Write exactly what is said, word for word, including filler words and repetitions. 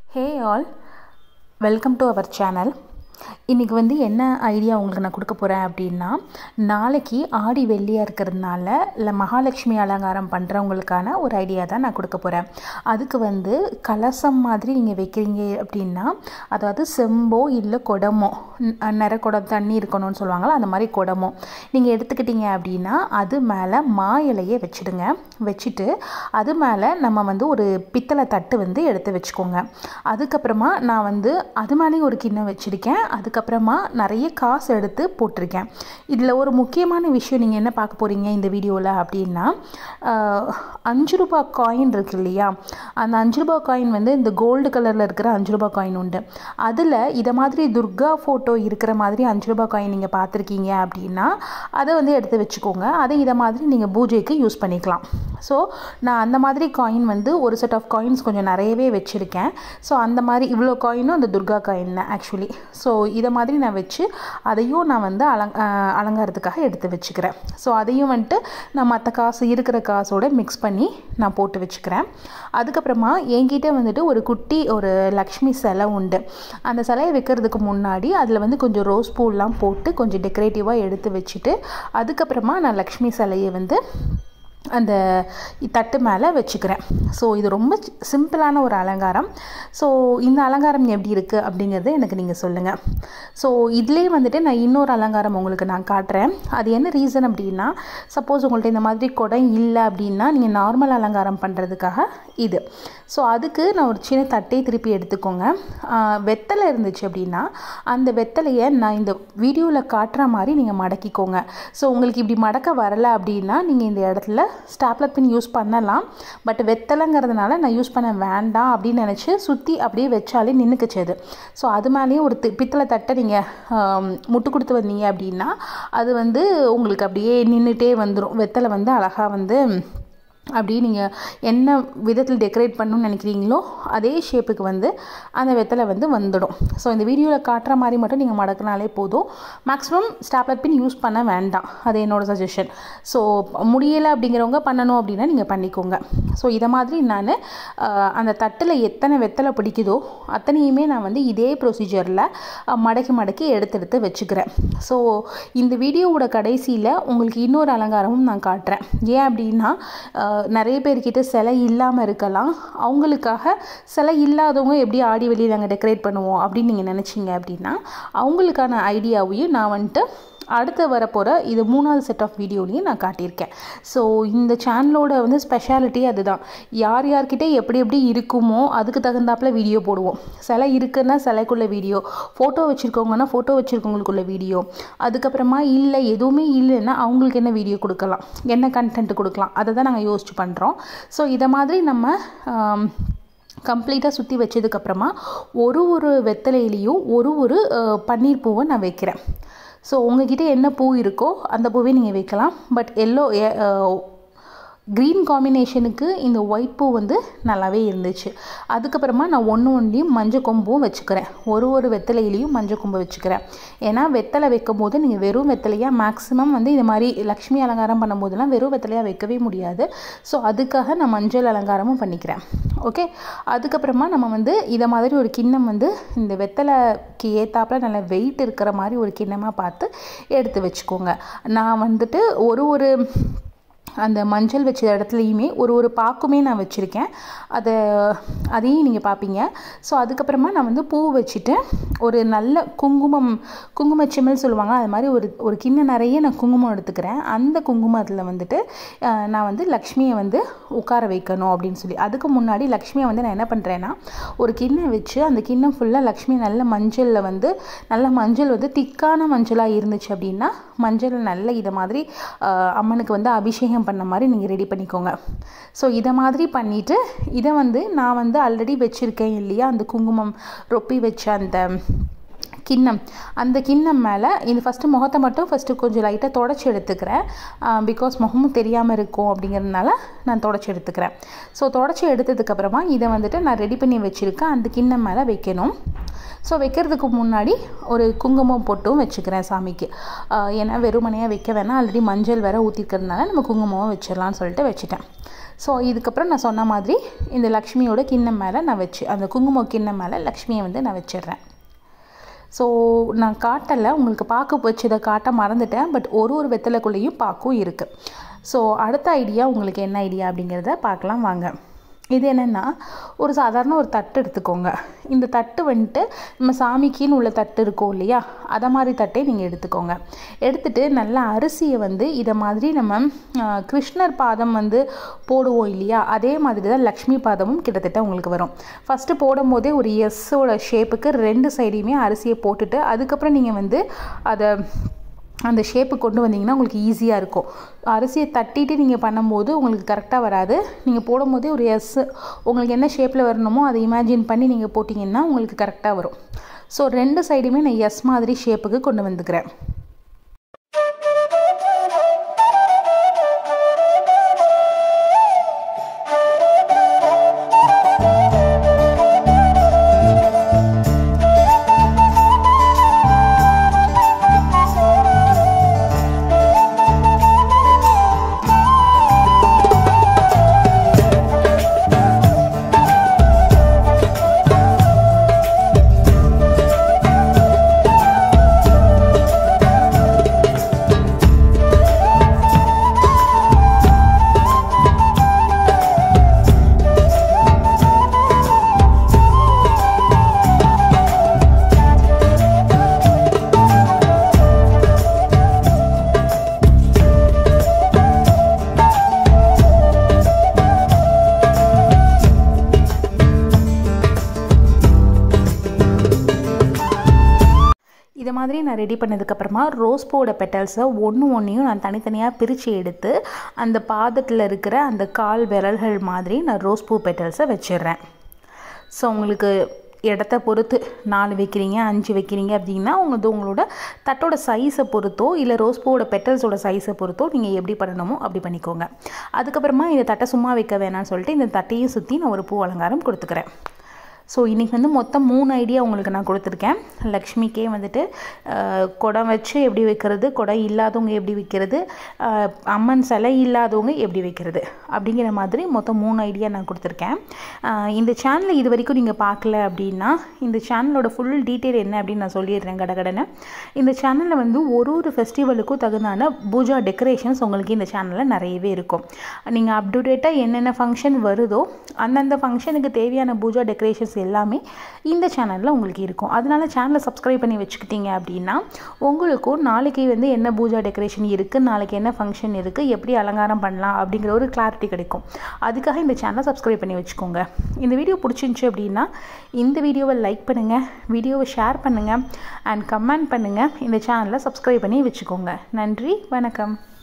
Hey all, welcome to our channel. இன்றைக்கி வந்து என்ன ஐடியா உங்களுக்கு நான் கொடுக்க போகிறேன் அப்படின்னா, நாளைக்கு ஆடி வெள்ளியாக இருக்கிறதுனால இல்லை மகாலட்சுமி அலங்காரம் பண்ணுறவங்களுக்கான ஒரு ஐடியா தான் நான் கொடுக்க போகிறேன். அதுக்கு வந்து கலசம் மாதிரி நீங்கள் வைக்கிறீங்க அப்படின்னா, அதாவது செம்போ இல்லை குடமோ, நிற குடம் தண்ணி இருக்கணும்னு சொல்லுவாங்களா, அந்த மாதிரி குடமோ நீங்கள் எடுத்துக்கிட்டீங்க அப்படின்னா அது மேலே மா இலையை வச்சுடுங்க. வச்சுட்டு அது மேலே நம்ம வந்து ஒரு பித்தளை தட்டு வந்து எடுத்து வச்சுக்கோங்க. அதுக்கப்புறமா நான் வந்து அது மேலேயும் ஒரு கிண்ணம் வச்சுருக்கேன். அதுக்கப்புறமா நிறைய காசு எடுத்து போட்டிருக்கேன். இதில் ஒரு முக்கியமான விஷயம் நீங்கள் என்ன பார்க்க போகிறீங்க இந்த வீடியோவில் அப்படின்னா, அஞ்சு ரூபா காயின் இருக்கு இல்லையா, அந்த அஞ்சு ரூபா காயின் வந்து இந்த கோல்டு கலரில் இருக்கிற அஞ்சு ரூபா காயின் உண்டு. அதில் இதை மாதிரி துர்கா ஃபோட்டோ இருக்கிற மாதிரி அஞ்சு ரூபா காயின் நீங்கள் பார்த்துருக்கீங்க அப்படின்னா அதை வந்து எடுத்து வச்சுக்கோங்க. அதை இதை மாதிரி நீங்கள் பூஜைக்கு யூஸ் பண்ணிக்கலாம். ஸோ நான் அந்த மாதிரி காயின் வந்து ஒரு செட் ஆஃப் காயின்ஸ் கொஞ்சம் நிறையவே வச்சுருக்கேன். ஸோ அந்த மாதிரி இவ்வளோ காயினும் அந்த துர்கா காயின் தான் ஆக்சுவலி. ஸோ இதை மாதிரி நான் வச்சு அதையும் நான் வந்து அலங் அலங்காரத்துக்காக எடுத்து வச்சுக்கிறேன். ஸோ அதையும் வந்துட்டு நான் மற்ற காசு இருக்கிற காசோடு மிக்ஸ் பண்ணி நான் போட்டு வச்சுக்கிறேன். அதுக்கப்புறமா என்கிட்ட வந்துட்டு ஒரு குட்டி ஒரு லக்ஷ்மி சிலை உண்டு. அந்த சிலையை வைக்கிறதுக்கு முன்னாடி அதில் வந்து கொஞ்சம் ரோஸ் பூலாம் போட்டு கொஞ்சம் டெக்கரேட்டிவாக எடுத்து வச்சுட்டு அதுக்கப்புறமா நான் லக்ஷ்மி சிலையை வந்து அந்த தட்டு மேலே வச்சுக்கிறேன். ஸோ இது ரொம்ப சிம்பிளான ஒரு அலங்காரம். ஸோ இந்த அலங்காரம் எப்படி இருக்குது அப்படிங்கிறத எனக்கு நீங்கள் சொல்லுங்கள். ஸோ இதிலே வந்துட்டு நான் இன்னொரு அலங்காரம் உங்களுக்கு நான் காட்டுறேன். அது என்ன ரீசன் அப்படின்னா, சப்போஸ் உங்கள்கிட்ட இந்த மாதிரி குடம் இல்லை அப்படின்னா நீங்கள் நார்மல் அலங்காரம் பண்ணுறதுக்காக இது. ஸோ அதுக்கு நான் ஒரு சின்ன தட்டை திருப்பி எடுத்துக்கோங்க. வெத்தலை இருந்துச்சு அப்படின்னா அந்த வெத்தலையை நான் இந்த வீடியோவில் காட்டுற மாதிரி நீங்கள் மடக்கிக்கோங்க. ஸோ உங்களுக்கு இப்படி மடக்க வரலை அப்படின்னா நீங்கள் இந்த இடத்துல ஸ்டாப்லர் பின் யூஸ் பண்ணலாம். பட் வெத்தலைங்கிறதுனால நான் யூஸ் பண்ண வேண்டாம் அப்படின்னு நினச்சி சுற்றி அப்படியே வச்சாலே நின்றுக்குச்சது. ஸோ அது மேலேயும் ஒரு பித்தளை தட்டை நீங்கள் முட்டு கொடுத்து வந்தீங்க அப்படின்னா அது வந்து உங்களுக்கு அப்படியே நின்றுட்டே வந்துடும். வெத்தலை வந்து அழகாக வந்து அப்படியே நீங்கள் என்ன விதத்தில் டெக்கரேட் பண்ணணும்னு நினைக்கிறீங்களோ அதே ஷேப்புக்கு வந்து அந்த வெத்தலை வந்து வந்துடும். ஸோ இந்த வீடியோவில் காட்டுற மாதிரி மட்டும் நீங்கள் மடக்கினாலே போதும். மேக்ஸிமம் ஸ்டாப்லர் பின் யூஸ் பண்ண வேண்டாம், அது என்னோடய சஜஷன். ஸோ முடியலை அப்படிங்கிறவங்க பண்ணணும் அப்படின்னா நீங்கள் பண்ணிக்கோங்க. ஸோ இதை மாதிரி நான் அந்த தட்டில் எத்தனை வெத்தலை பிடிக்குதோ அத்தனையுமே நான் வந்து இதே ப்ரொசீஜரில் மடக்கி மடக்கி எடுத்து எடுத்து வச்சுக்கிறேன். ஸோ இந்த வீடியோவோட கடைசியில் உங்களுக்கு இன்னொரு அலங்காரமும் நான் காட்டுறேன். ஏன் அப்படின்னா, நிறைய பேர்கிட்ட சிலை இல்லாமல் இருக்கலாம். அவங்களுக்காக சிலை இல்லாதவங்க எப்படி ஆடி வெளியே நாங்கள் டெக்கரேட் பண்ணுவோம் அப்படின்னு நீங்கள் நினச்சிங்க அப்படின்னா அவங்களுக்கான ஐடியாவையும் நான் வந்துட்டு அடுத்து வரப்போகிற இது மூணாவது செட் ஆஃப் வீடியோலையும் நான் காட்டியிருக்கேன். ஸோ இந்த சேனலோட வந்து ஸ்பெஷாலிட்டி அதுதான். யார் யார்கிட்ட எப்படி எப்படி இருக்குமோ அதுக்கு தகுந்தாப்பில் வீடியோ போடுவோம். சிலை இருக்குன்னா சிலைக்குள்ள வீடியோ, ஃபோட்டோ வச்சுருக்கவங்கன்னா ஃபோட்டோ வச்சுருக்கவங்களுக்குள்ள வீடியோ, அதுக்கப்புறமா இல்லை எதுவுமே இல்லைன்னா அவங்களுக்கு என்ன வீடியோ கொடுக்கலாம், என்ன கண்டென்ட் கொடுக்கலாம், அதை தான் நாங்கள் யோசிச்சு பண்ணுறோம். ஸோ இதை மாதிரி நம்ம கம்ப்ளீட்டாக சுற்றி வச்சதுக்கப்புறமா ஒரு ஒரு வெத்தலையிலையும் ஒரு ஒரு பன்னீர் பூவை நான் வைக்கிறேன். ஸோ உங்கள்கிட்ட என்ன பூ இருக்கோ அந்த பூவே நீங்கள் வைக்கலாம். பட் எல்லோ க்ரீன் காம்பினேஷனுக்கு இந்த ஒயிட் பூ வந்து நல்லாவே இருந்துச்சு. அதுக்கப்புறமா நான் ஒன்று ஒன்றையும் மஞ்சள் கொம்பும் வச்சுக்கிறேன். ஒரு ஒரு வெத்தலையிலையும் மஞ்சள் கொம்பு வச்சுக்கிறேன். ஏன்னா வெத்தலை வைக்கும் போது நீங்கள் வெறும் வெத்தலையாக மேக்ஸிமம் வந்து இது மாதிரி லக்ஷ்மி அலங்காரம் பண்ணும்போதெல்லாம் வெறும் வெத்தலையாக வைக்கவே முடியாது. ஸோ அதுக்காக நான் மஞ்சள் அலங்காரமும் பண்ணிக்கிறேன். ஓகே, அதுக்கப்புறமா நம்ம வந்து இதை மாதிரி ஒரு கிண்ணம் வந்து இந்த வெத்தலைக்கு ஏற்றாப்புல நல்ல வெயிட் இருக்கிற மாதிரி ஒரு கிண்ணமாக பார்த்து எடுத்து வச்சுக்கோங்க. நான் வந்துட்டு ஒரு ஒரு அந்த மஞ்சள் வச்ச இடத்துலையுமே ஒரு ஒரு பாக்குமே நான் வச்சுருக்கேன். அதை அதையும் நீங்கள் பார்ப்பீங்க. ஸோ அதுக்கப்புறமா நான் வந்து பூ வச்சுட்டு ஒரு நல்ல குங்குமம் குங்கும சிமிழ் சொல்லுவாங்க, அது மாதிரி ஒரு ஒரு கிண்ணம் நிறைய நான் குங்குமம் எடுத்துக்கிறேன். அந்த குங்குமத்தில் வந்துட்டு நான் வந்து லக்ஷ்மியை வந்து உட்கார வைக்கணும் அப்படின்னு சொல்லி அதுக்கு முன்னாடி லக்ஷ்மியை வந்து நான் என்ன பண்ணுறேன்னா ஒரு கிண்ணம் வச்சு அந்த கிண்ணம் ஃபுல்லாக லக்ஷ்மி நல்ல மஞ்சளில் வந்து நல்ல மஞ்சள் வந்து திக்கான மஞ்சளாக இருந்துச்சு அப்படின்னா மஞ்சள் நல்ல இதை மாதிரி அம்மனுக்கு வந்து அபிஷேகம் பண்ண மாதிரி நீங்கள் ரெடி பண்ணிக்கோங்க. ஸோ இதை மாதிரி பண்ணிவிட்டு இதை வந்து நான் வந்து ஆல்ரெடி வச்சுருக்கேன் இல்லையா, அந்த குங்குமம் ரொப்பி வச்ச அந்த கிண்ணம், அந்த கிண்ணம் மேலே இது ஃபஸ்ட்டு முகத்தை மட்டும் ஃபஸ்ட்டு கொஞ்சம் லைட்டாக தொடச்சி எடுத்துக்கிறேன். பிகாஸ் முகமும் தெரியாமல் இருக்கும் அப்படிங்கிறதுனால நான் தொடச்சி எடுத்துக்கிறேன். ஸோ தொடச்சி எடுத்ததுக்கப்புறமா இதை வந்துட்டு நான் ரெடி பண்ணி வச்சுருக்கேன் அந்த கிண்ணம் மேலே வைக்கணும். ஸோ வைக்கிறதுக்கு முன்னாடி ஒரு குங்குமம் போட்டும் வச்சுக்கிறேன் சாமிக்கு. ஏன்னா வெறுமனையாக வைக்க வேணாம், ஆல்ரெடி மஞ்சள் வேறு ஊற்றிக்கிறதுனால நம்ம குங்குமம் வச்சிடலான்னு சொல்லிட்டு வச்சுட்டேன். ஸோ இதுக்கப்புறம் நான் சொன்ன மாதிரி இந்த லக்ஷ்மியோட கிண்ணம் மேலே நான் வச்சு அந்த குங்கும கிண்ணம் மேலே லக்ஷ்மியை வந்து நான் வச்சிடுறேன். ஸோ நான் காட்டலை, உங்களுக்கு பாக்கு வச்சதை காட்ட மறந்துட்டேன். பட் ஒரு ஒரு வெத்தலைக்குள்ளேயும் பாக்கும் இருக்குது. ஸோ அடுத்த ஐடியா உங்களுக்கு என்ன ஐடியா அப்படிங்கிறத பார்க்கலாம் வாங்க. இது என்னென்னா, ஒரு சாதாரண ஒரு தட்டு எடுத்துக்கோங்க. இந்த தட்டு வந்துட்டு நம்ம சாமிக்குன்னு உள்ள தட்டு இருக்கும் இல்லையா, அதை மாதிரி தட்டை நீங்கள் எடுத்துக்கோங்க. எடுத்துகிட்டு நல்லா அரிசியை வந்து இதை மாதிரி நம்ம கிருஷ்ணர் பாதம் வந்து போடுவோம் இல்லையா, அதே மாதிரி தான் லக்ஷ்மி பாதமும் கிட்டத்தட்ட உங்களுக்கு வரும். ஃபஸ்ட்டு போடும் போதே ஒரு எஸ்ஸோட ஷேப்புக்கு ரெண்டு சைடையுமே அரிசியை போட்டுட்டு அதுக்கப்புறம் நீங்கள் வந்து அதை அந்த ஷேப்பு கொண்டு வந்தீங்கன்னா உங்களுக்கு ஈஸியாக இருக்கும். அரிசியை தட்டிட்டு நீங்கள் பண்ணும்போது உங்களுக்கு கரெக்டாக வராது. நீங்கள் போடும்போதே ஒரு எஸ் உங்களுக்கு என்ன ஷேப்பில் வரணுமோ அதை இமேஜின் பண்ணி நீங்கள் போட்டிங்கன்னா உங்களுக்கு கரெக்டாக வரும். ஸோ ரெண்டு சைடுமே நான் எஸ் மாதிரி ஷேப்புக்கு கொண்டு வந்துக்கிறேன். இதை மாதிரி நான் ரெடி பண்ணதுக்கப்புறமா ரோஸ்பூவோட பெட்டல்ஸை ஒன்று ஒன்றையும் நான் தனித்தனியாக பிரித்து எடுத்து அந்த பாதத்தில் இருக்கிற அந்த கால் விரல்கள் மாதிரி நான் ரோஸ்பூ பெட்டல்ஸை வச்சிடுறேன். ஸோ உங்களுக்கு இடத்த பொறுத்து நாலு வைக்கிறீங்க அஞ்சு வைக்கிறீங்க அப்படின்னா உங்களுக்கு உங்களோட தட்டோட சைஸை பொறுத்தோ இல்லை ரோஸ்பூவோட பெட்டல்ஸோட சைஸை பொறுத்தோ நீங்கள் எப்படி பண்ணணுமோ அப்படி பண்ணிக்கோங்க. அதுக்கப்புறமா இந்த தட்டை சும்மா வைக்க வேணாம்னு சொல்லிட்டு இந்த தட்டையும் சுற்றி நான் ஒரு பூ அலங்காரம் கொடுத்துக்கிறேன். ஸோ இன்றைக்கி வந்து மொத்தம் மூணு ஐடியா உங்களுக்கு நான் கொடுத்துருக்கேன். லக்ஷ்மிக்கே வந்துட்டு குடம் வச்சு எப்படி வைக்கிறது, குடம் இல்லாதவங்க எப்படி வைக்கிறது, அம்மன் சிலை இல்லாதவங்க எப்படி வைக்கிறது அப்படிங்கிற மாதிரி மொத்தம் மூணு ஐடியா நான் கொடுத்துருக்கேன். இந்த சேனலை இது வரைக்கும் நீங்கள் பார்க்கல அப்படின்னா இந்த சேனலோட ஃபுல் டீட்டெயில் என்ன அப்படின்னு நான் சொல்லிடுறேன் கடகடனை. இந்த சேனலில் வந்து ஒரு ஒரு ஃபெஸ்டிவலுக்கும் தகுந்தான பூஜா டெக்கரேஷன்ஸ் உங்களுக்கு இந்த சேனலில் நிறையவே இருக்கும். நீங்கள் அப் டு டேட்டாக என்னென்ன ஃபங்க்ஷன் வருதோ அந்தந்த ஃபங்க்ஷனுக்கு தேவையான பூஜா டெக்கரேஷன்ஸ் எல்லாமே இந்த சேனலில் உங்களுக்கு இருக்கும். அதனால சேனலை சப்ஸ்கிரைப் பண்ணி வச்சுக்கிட்டீங்க அப்படின்னா உங்களுக்கும் நாளைக்கு வந்து என்ன பூஜா டெக்கரேஷன் இருக்குது, நாளைக்கு என்ன ஃபங்க்ஷன் இருக்குது, எப்படி அலங்காரம் பண்ணலாம் அப்படிங்கிற ஒரு கிளாரிட்டி கிடைக்கும். அதுக்காக இந்த சேனலை சப்ஸ்கிரைப் பண்ணி வச்சுக்கோங்க. இந்த வீடியோ பிடிச்சிருந்துச்சு அப்படின்னா இந்த வீடியோவை லைக் பண்ணுங்கள், வீடியோவை ஷேர் பண்ணுங்கள் அண்ட் கமெண்ட் பண்ணுங்கள். இந்த சேனலை சப்ஸ்கிரைப் பண்ணி வச்சுக்கோங்க. நன்றி, வணக்கம்.